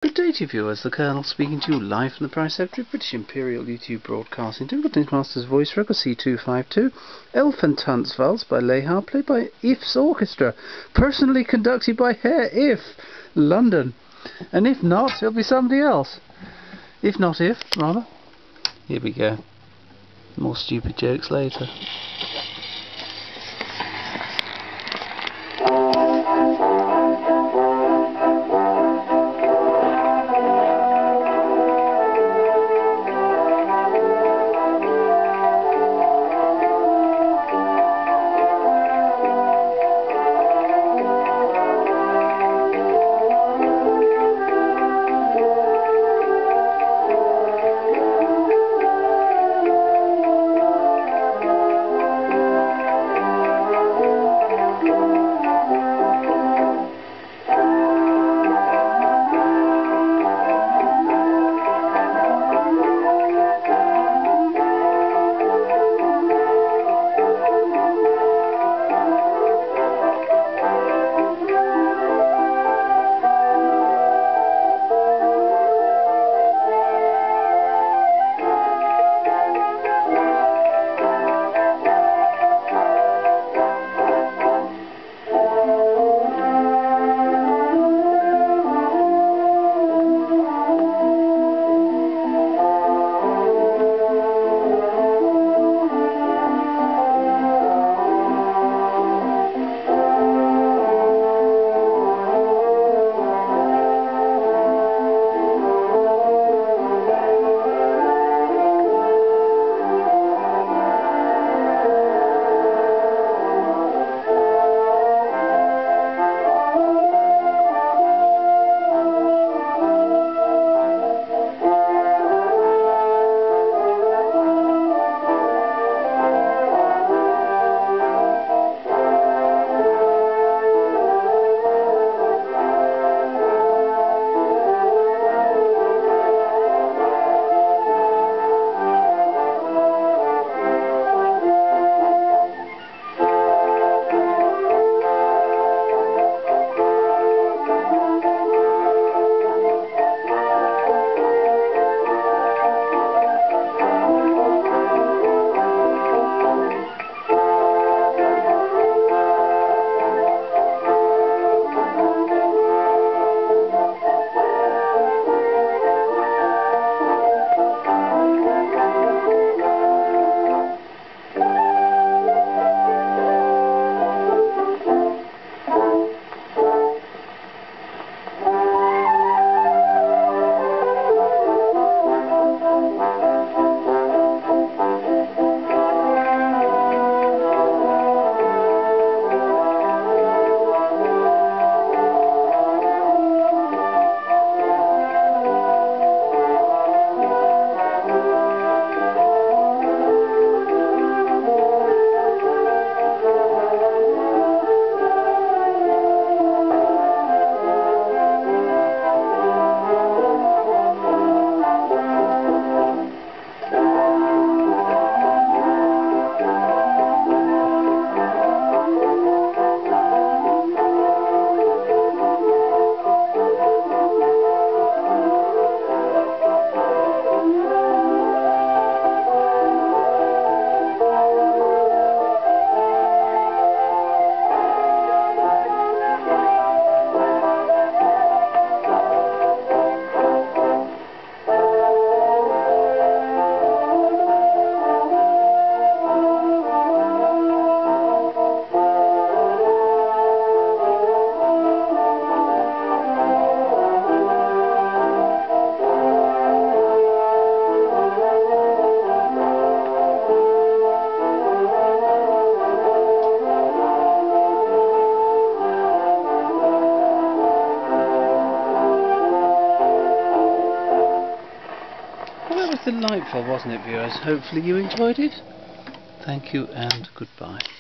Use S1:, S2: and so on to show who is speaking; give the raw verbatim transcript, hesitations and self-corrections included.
S1: Good day to you viewers, the Colonel speaking to you live from the Preceptory of British Imperial YouTube Broadcasting. Difficulties Master's Voice, record C two fifty-two, Elfentanz Waltz by Lehar, played by If's Orchestra, personally conducted by Herr, If, London. And if not, it'll be somebody else. If not if, rather. Here we go. More stupid jokes later. Delightful, wasn't it, viewers? Hopefully you enjoyed it. Thank you and goodbye.